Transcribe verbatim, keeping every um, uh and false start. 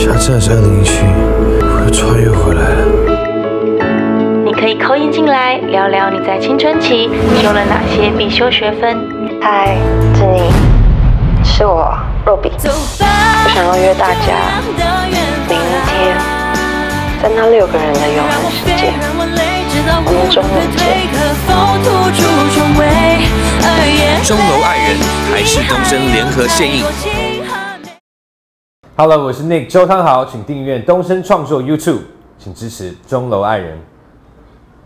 下次还是二零一七，我又穿越回来了。 你可以call in进来聊聊你在青春期修了哪些必修学分。 嗨，是你，是我若比。我想要约大家，明天在那六个人的永恒世界，我们中楼见。 钟楼爱人台视东升联合献映。 Hello， 我是 Nick 周汤豪，请订阅东升创作 YouTube，请支持钟楼爱人。